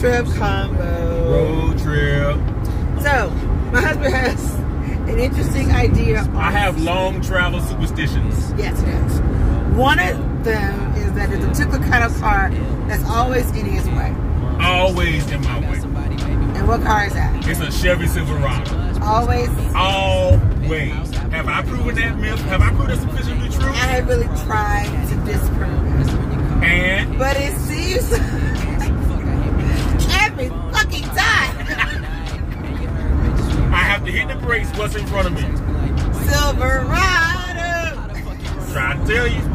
trip combo. Road trip. So, my husband has an interesting idea. I have long travel superstitions. Yes, it is. One of them is that it's a particular kind of car that's always in his way. Always in my way. And what car is that? It's a Chevy Silverado. Always? Always. Have I proven that myth? Have I proved that sufficiently true? I have really tried to disprove it. And? But it seems every fucking time. I have to hit the brakes. What's in front of me? Silverado. Trying to tell you.